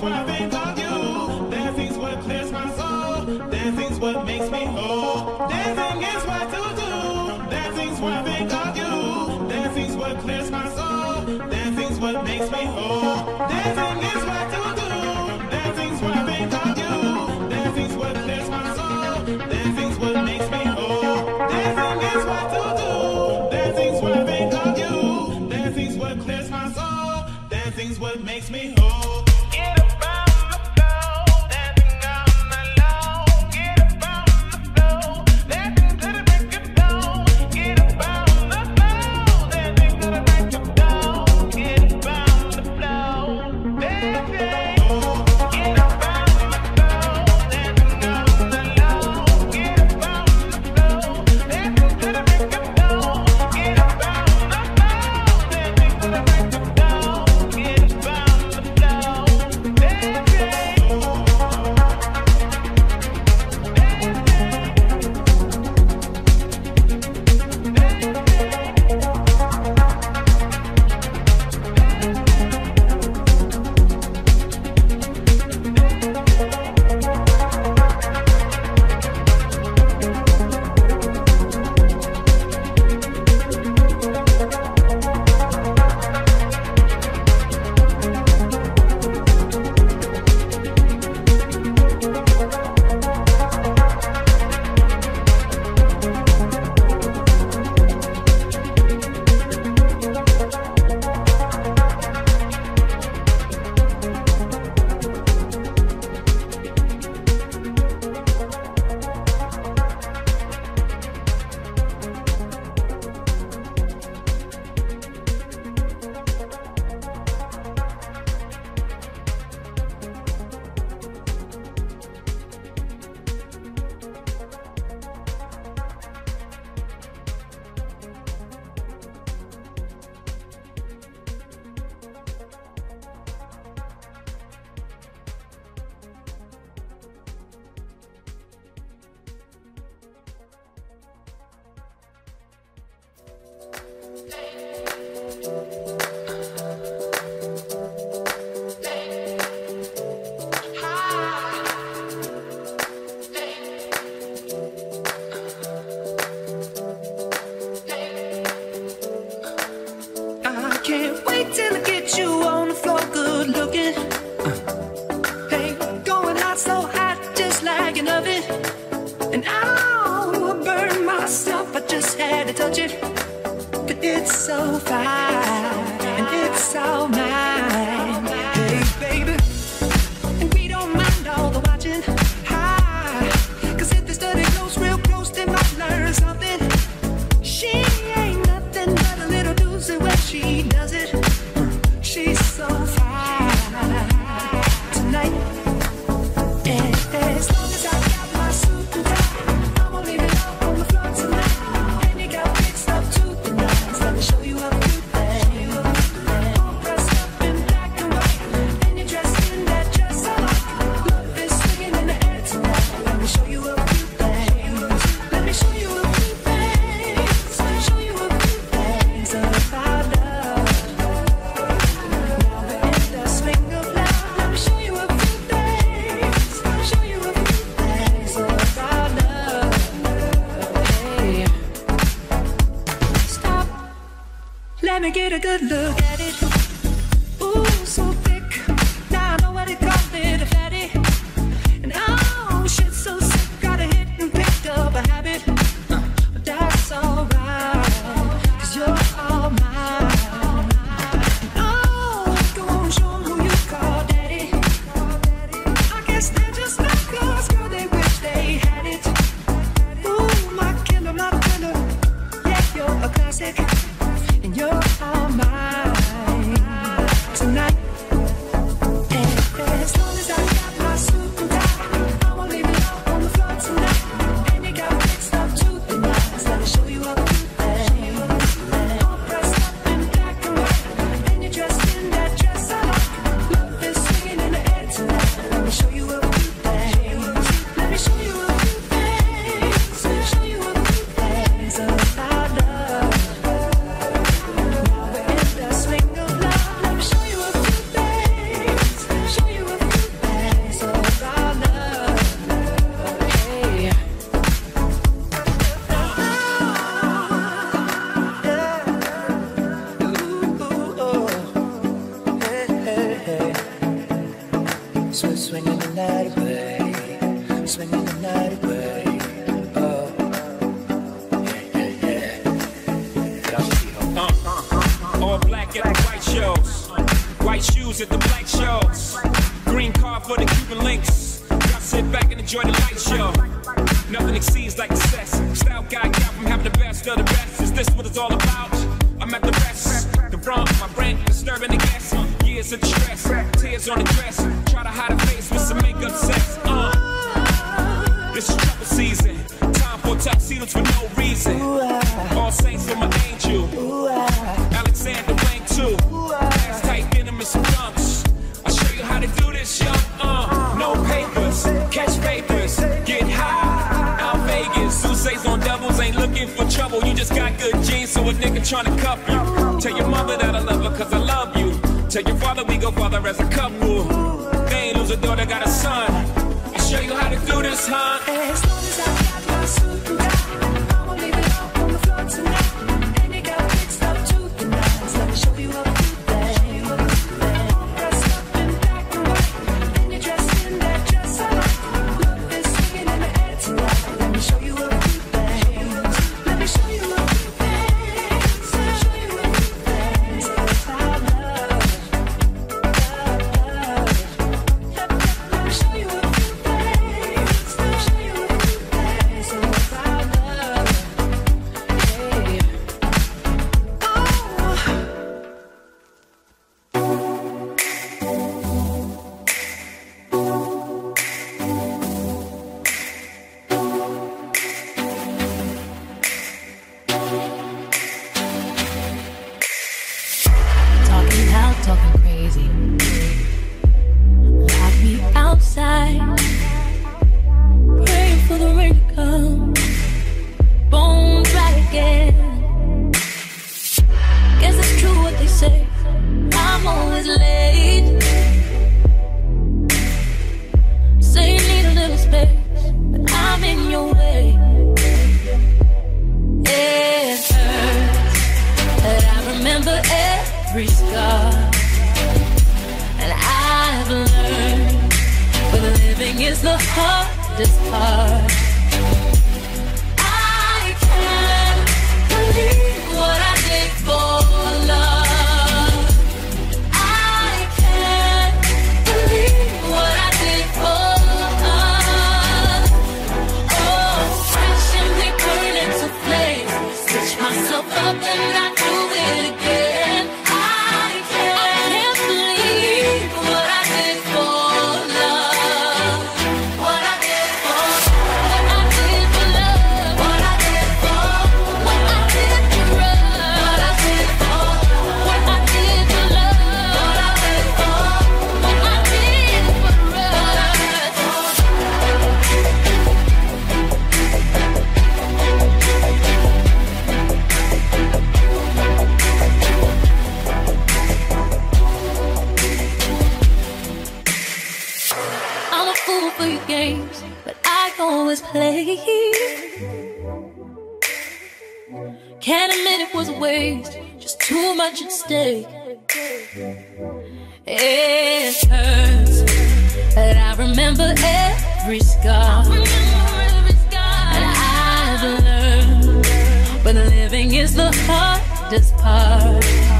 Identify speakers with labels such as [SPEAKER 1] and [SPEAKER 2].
[SPEAKER 1] when I think of you. Dancing's what clears my soul. Dancing's what makes me whole. Dancing is what to do. Dancing's when I think of you. Dancing's what clears my soul. Dancing's what makes me whole. Dancing is what to do. Dancing's when I think of you. Dancing's what clears my soul. Dancing's what makes me whole. Dancing is what to do. Dancing's when I think of you. Dancing's what clears my soul. Dancing's what makes me whole. Get up on the floor, dancing on the low. Get up on the floor, dancing to the break of dawn. Get up on the floor, dancing to the break of dawn. Get up on the floor, dancing. Get up on the floor, dancing on the low. Get up on the floor, dancing to the break of dawn. Get up on the floor, dancing to the break of dawn. Get up on the floor,
[SPEAKER 2] I can't wait till I get you on the floor, good looking. Hey, going hot, so hot, just like an oven. And I'll burn myself, I just had to touch it. But it's so fine, and it's all mine. Hey, baby, and we don't mind all the watching. Hi, 'cause if this dirty goes real close, they might learn something. She ain't nothing but a little doozy when she does it. She's so fine tonight. And as long as I got my suit and tie, I'm gonna leave it all on the floor tonight. And you got mixed up to the nines. Let me show you a few things. All dressed up in black and white, and you're dressed in that dress I like. Love is swinging in the air tonight. Let me show you a few things. Let me show you a few things. Show you a few things about love. Now we're in the swing of love. Let me show you a few things. Show you a few things about love. Hey, stop. Let me get a good look at it. Ooh, so thick. Now I know what they call it, a fatty. And oh, shit, so sick. Got a hit and picked up a habit. But that's alright, 'cause you're all mine. Oh, go on, show 'em who you call daddy. I guess they're just like us, girl, they wish they had it. Ooh, my killer, my killer. Yeah, you're a classic, and you're all mine. Swinging the night away, swinging the night away. Oh, yeah.
[SPEAKER 3] All black at the white shows, white shoes at the black shows, green car for the Cuban links. Y'all sit back and enjoy the light show. Nothing exceeds like success. Style guy got from having the best of the best. Is this what it's all about? I'm at the rest. Confront my brain, disturbing the guests. Years of distress, tears on the dress. Try to hide a face with some makeup sex. This is trouble season. Time for tuxedos for no reason. All saints for my angel. Alexander Wang too. Ass tight denim and some dunks. I'll show you how to do this, young. No papers, catch papers, get high. Out Vegas, Sousa's on doubles, ain't looking for trouble. You just got good genes, so a nigga tryna cuff you. Tell your mother that I love her, cause I love you. Tell your father we go father as a couple. They ain't lose a daughter, got a son. I'll show you how to do this, huh?
[SPEAKER 2] As long as I got my suit and tie, I'ma leave it all on the floor tonight. And you got mixed up to the nines. Let me show you what we do. Dressed up in black and white, and you're dressed in that dress I like. Love is swinging in the air tonight. Let me show you what we do. Let me show you what we do. Show you what we do. I love. Let me show you what we do. Show you what we do. So I love.
[SPEAKER 4] Talking loud, talking crazy. Lock me outside, praying for the rain to come. Bones right again. Guess it's true what they say. I'm always late. Say you need a little space, but I'm in your way. It hurts that I remember every scar, and I've learned but living is the hardest part. I can't believe what I did for love. I can't believe what I did for love. Oh, crashing, we burn into flames. Stitch myself up and I do it again. I can't believe what I did for love. What I did for love. What I did for love. What I did for what I did for love. What I did for love. What I did for what I did for I'm a fool for your games, but I always play. Can't admit it was a waste, just too much at stake. It hurts that I remember every scar, and I've learned, but living is the hardest part.